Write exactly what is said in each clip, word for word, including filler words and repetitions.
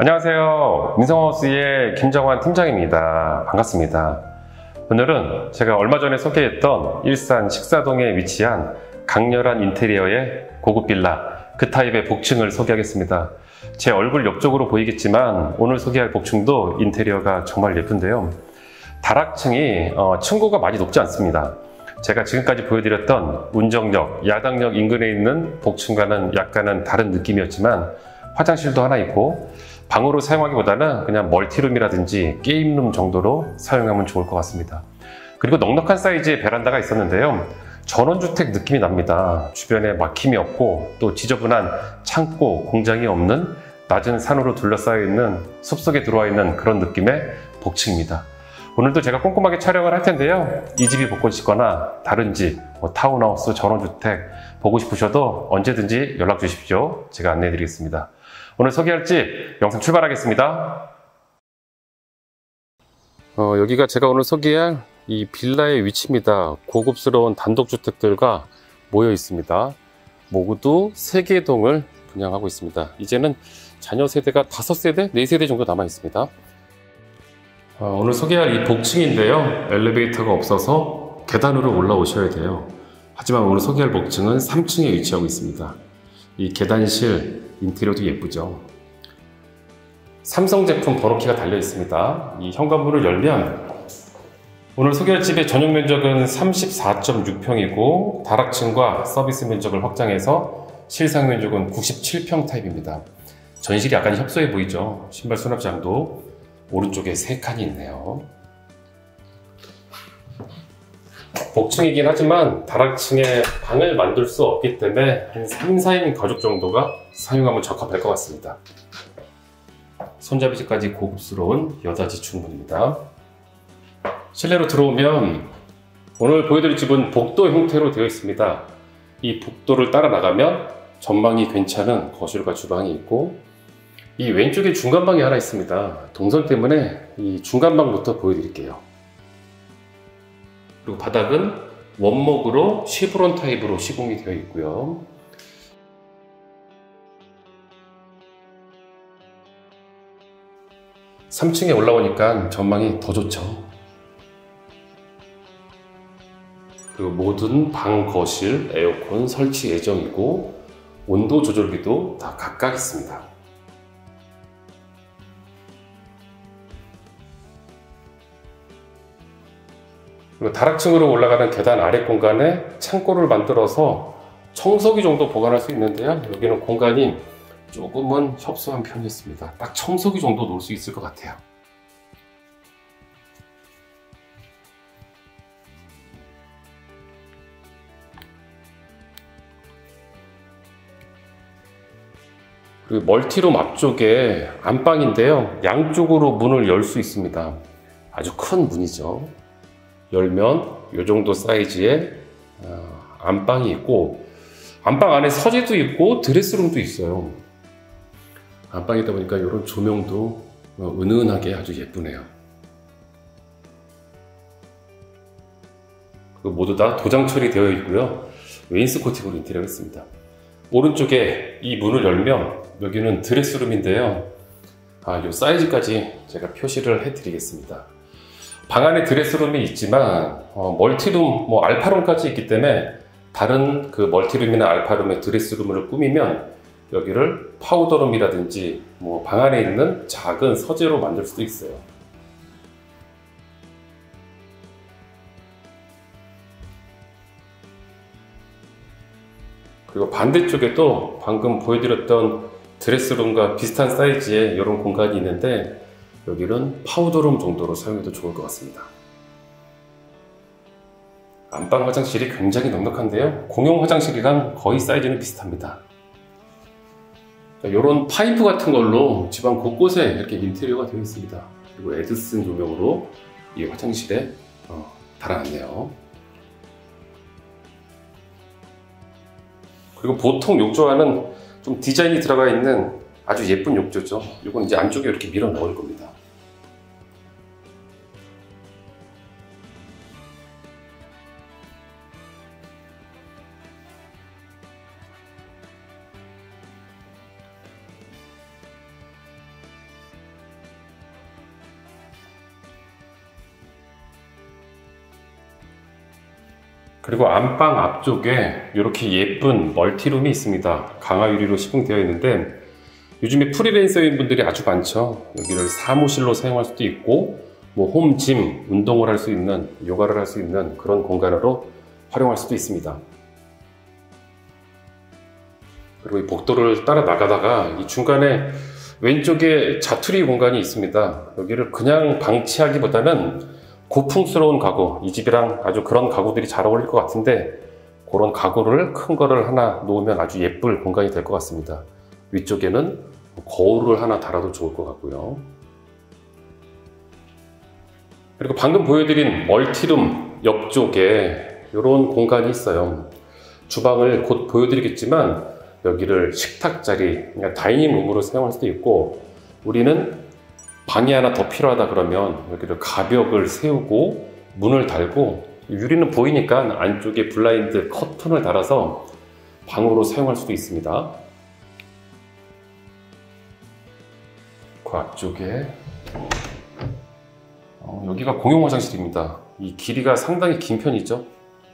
안녕하세요. 민성하우스의 김정환 팀장입니다. 반갑습니다. 오늘은 제가 얼마 전에 소개했던 일산 식사동에 위치한 강렬한 인테리어의 고급 빌라, 그 타입의 복층을 소개하겠습니다. 제 얼굴 옆쪽으로 보이겠지만 오늘 소개할 복층도 인테리어가 정말 예쁜데요. 다락층이 어, 층고가 많이 높지 않습니다. 제가 지금까지 보여드렸던 운정역, 야당역 인근에 있는 복층과는 약간은 다른 느낌이었지만 화장실도 하나 있고 방으로 사용하기보다는 그냥 멀티룸이라든지 게임룸 정도로 사용하면 좋을 것 같습니다. 그리고 넉넉한 사이즈의 베란다가 있었는데요. 전원주택 느낌이 납니다. 주변에 막힘이 없고 또 지저분한 창고, 공장이 없는 낮은 산으로 둘러싸여 있는 숲속에 들어와 있는 그런 느낌의 복층입니다. 오늘도 제가 꼼꼼하게 촬영을 할 텐데요. 이 집이 복권 싶거나 다른 집, 뭐 타운하우스, 전원주택 보고 싶으셔도 언제든지 연락 주십시오. 제가 안내해 드리겠습니다. 오늘 소개할 집 영상 출발하겠습니다. 어, 여기가 제가 오늘 소개할 이 빌라의 위치입니다. 고급스러운 단독주택들과 모여 있습니다. 모두 세 개 동을 분양하고 있습니다. 이제는 자녀 세대가 다섯 세대, 네 세대 정도 남아 있습니다. 어, 오늘 소개할 이 복층인데요. 엘리베이터가 없어서 계단으로 올라오셔야 돼요. 하지만 오늘 소개할 복층은 삼 층에 위치하고 있습니다. 이 계단실 인테리어도 예쁘죠. 삼성 제품 번호키가 달려 있습니다. 이 현관문을 열면 오늘 소개할 집의 전용 면적은 삼십사 점 육 평이고 다락층과 서비스 면적을 확장해서 실상 면적은 구십칠 평 타입입니다. 전실이 약간 협소해 보이죠. 신발 수납장도 오른쪽에 세 칸이 있네요. 복층이긴 하지만 다락층에 방을 만들 수 없기 때문에 한 삼, 사 인 가족 정도가 사용하면 적합할 것 같습니다. 손잡이집까지 고급스러운 여닫이 충분입니다. 실내로 들어오면 오늘 보여드릴 집은 복도 형태로 되어 있습니다. 이 복도를 따라 나가면 전망이 괜찮은 거실과 주방이 있고 이 왼쪽에 중간방이 하나 있습니다. 동선 때문에 이 중간방부터 보여드릴게요. 그리고 바닥은 원목으로 시브론 타입으로 시공이 되어 있고요. 삼 층에 올라오니까 전망이 더 좋죠. 그리고 모든 방, 거실, 에어컨 설치 예정이고 온도 조절기도 다 각각 있습니다. 그리고 다락층으로 올라가는 계단 아래 공간에 창고를 만들어서 청소기 정도 보관할 수 있는데요. 여기는 공간이 조금은 협소한 편이었습니다. 딱 청소기 정도 놓을 수 있을 것 같아요. 그리고 멀티룸 앞쪽에 안방인데요. 양쪽으로 문을 열 수 있습니다. 아주 큰 문이죠. 열면 이 정도 사이즈의 안방이 있고 안방 안에 서재도 있고 드레스룸도 있어요. 안방이다 보니까 이런 조명도 은은하게 아주 예쁘네요. 그리고 모두 다 도장 처리되어 있고요. 웨인스코팅으로 인테리어를 했습니다. 오른쪽에 이 문을 열면 여기는 드레스룸인데요. 아, 이 사이즈까지 제가 표시를 해드리겠습니다. 방 안에 드레스룸이 있지만 어, 멀티룸, 뭐 알파룸까지 있기 때문에 다른 그 멀티룸이나 알파룸의 드레스룸을 꾸미면 여기를 파우더룸이라든지 뭐 방 안에 있는 작은 서재로 만들 수도 있어요. 그리고 반대쪽에도 방금 보여드렸던 드레스룸과 비슷한 사이즈의 이런 공간이 있는데 여기는 파우더룸 정도로 사용해도 좋을 것 같습니다. 안방 화장실이 굉장히 넉넉한데요. 공용 화장실이랑 거의 사이즈는 비슷합니다. 이런 파이프 같은 걸로 집안 곳곳에 이렇게 인테리어가 되어 있습니다. 그리고 에드슨 조명으로 이 화장실에 어, 달아놨네요. 그리고 보통 욕조 안은 좀 디자인이 들어가 있는 아주 예쁜 욕조죠. 이건 이제 안쪽에 이렇게 밀어 넣을 겁니다. 그리고 안방 앞쪽에 이렇게 예쁜 멀티룸이 있습니다. 강화 유리로 시공되어 있는데 요즘에 프리랜서인 분들이 아주 많죠. 여기를 사무실로 사용할 수도 있고 뭐 홈짐, 운동을 할 수 있는, 요가를 할 수 있는 그런 공간으로 활용할 수도 있습니다. 그리고 이 복도를 따라 나가다가 이 중간에 왼쪽에 자투리 공간이 있습니다. 여기를 그냥 방치하기보다는 고풍스러운 가구, 이 집이랑 아주 그런 가구들이 잘 어울릴 것 같은데 그런 가구를 큰 거를 하나 놓으면 아주 예쁠 공간이 될 것 같습니다. 위쪽에는 거울을 하나 달아도 좋을 것 같고요. 그리고 방금 보여드린 멀티룸 옆쪽에 이런 공간이 있어요. 주방을 곧 보여드리겠지만 여기를 식탁 자리, 그러니까 다이닝 룸으로 사용할 수도 있고 우리는 방이 하나 더 필요하다 그러면 여기를 가벽을 세우고 문을 달고 유리는 보이니까 안쪽에 블라인드 커튼을 달아서 방으로 사용할 수도 있습니다. 그 앞쪽에 어, 여기가 공용 화장실입니다. 이 길이가 상당히 긴 편이죠.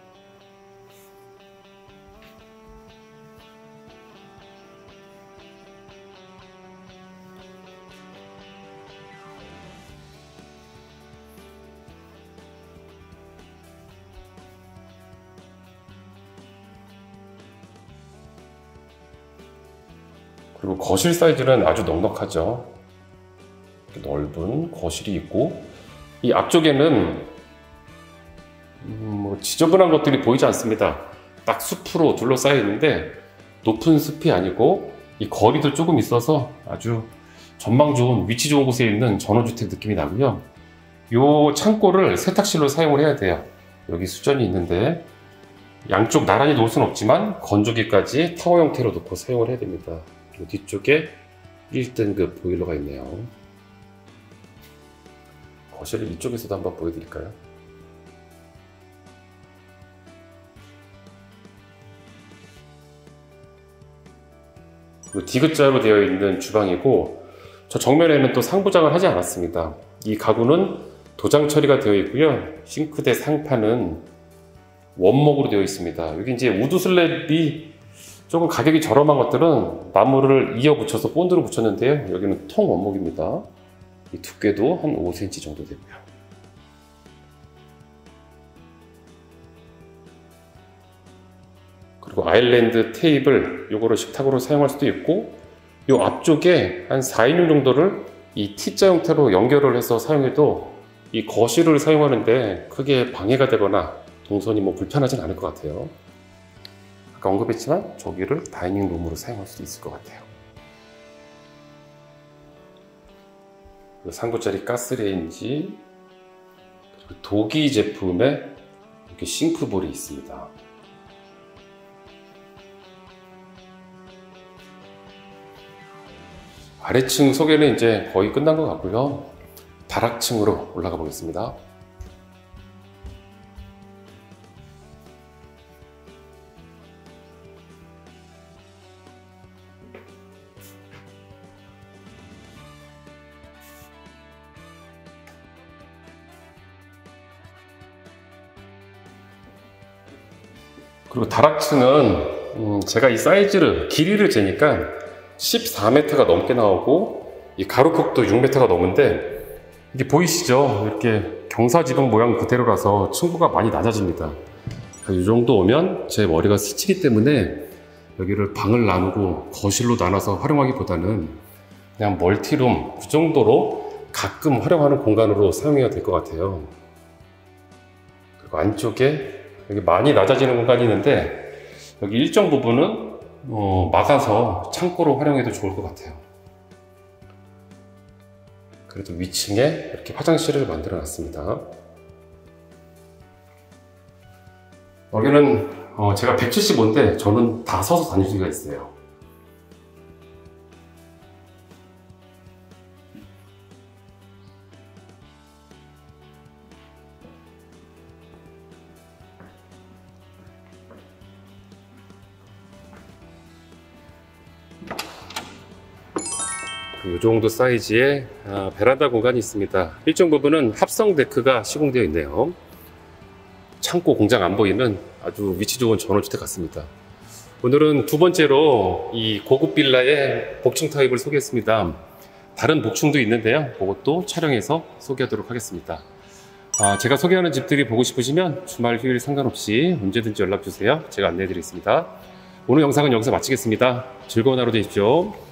그리고 거실 사이즈는 아주 넉넉하죠. 넓은 거실이 있고 이 앞쪽에는 음, 뭐 지저분한 것들이 보이지 않습니다. 딱 숲으로 둘러싸여 있는데 높은 숲이 아니고 이 거리도 조금 있어서 아주 전망 좋은, 위치 좋은 곳에 있는 전원주택 느낌이 나고요. 이 창고를 세탁실로 사용을 해야 돼요. 여기 수전이 있는데 양쪽 나란히 놓을 수는 없지만 건조기까지 타워 형태로 놓고 사용을 해야 됩니다. 그리고 뒤쪽에 일 등급 보일러가 있네요. 거실을 이쪽에서도 한번 보여드릴까요? 그리고 디귿자로 되어 있는 주방이고 저 정면에는 또 상부장을 하지 않았습니다. 이 가구는 도장 처리가 되어 있고요. 싱크대 상판은 원목으로 되어 있습니다. 여기 이제 우드 슬랩이 조금 가격이 저렴한 것들은 나무를 이어 붙여서 본드로 붙였는데요. 여기는 통 원목입니다. 이 두께도 한 오 센티미터 정도 되고요. 그리고 아일랜드 테이블, 요거를 식탁으로 사용할 수도 있고 요 앞쪽에 한 사 인용 정도를 이 T자 형태로 연결을 해서 사용해도 이 거실을 사용하는데 크게 방해가 되거나 동선이 뭐 불편하진 않을 것 같아요. 아까 언급했지만 저기를 다이닝 룸으로 사용할 수도 있을 것 같아요. 상부짜리 가스레인지, 그리고 도기 제품의 이렇게 싱크볼이 있습니다. 아래층 소개는 이제 거의 끝난 것 같고요. 다락층으로 올라가 보겠습니다. 그리고 다락층은 음 제가 이 사이즈를, 길이를 재니까 십사 미터가 넘게 나오고 이 가로폭도 육 미터가 넘는데 이게 보이시죠? 이렇게 경사지붕 모양 그대로라서 층고가 많이 낮아집니다. 이 정도 오면 제 머리가 스치기 때문에 여기를 방을 나누고 거실로 나눠서 활용하기보다는 그냥 멀티룸 그 정도로 가끔 활용하는 공간으로 사용해야 될 것 같아요. 그리고 안쪽에 여기 많이 낮아지는 공간이 있는데 여기 일정 부분은 어, 막아서 창고로 활용해도 좋을 것 같아요. 그래도 위층에 이렇게 화장실을 만들어 놨습니다. 여기는 어, 제가 백칠십오인데 저는 다 서서 다닐 수가 있어요. 이 정도 사이즈의 베란다 공간이 있습니다. 일정 부분은 합성 데크가 시공되어 있네요. 창고 공장 안 보이는 아주 위치 좋은 전원주택 같습니다. 오늘은 두 번째로 이 고급 빌라의 복층 타입을 소개했습니다. 다른 복층도 있는데요. 그것도 촬영해서 소개하도록 하겠습니다. 아, 제가 소개하는 집들이 보고 싶으시면 주말 휴일 상관없이 언제든지 연락 주세요. 제가 안내해 드리겠습니다. 오늘 영상은 여기서 마치겠습니다. 즐거운 하루 되십시오.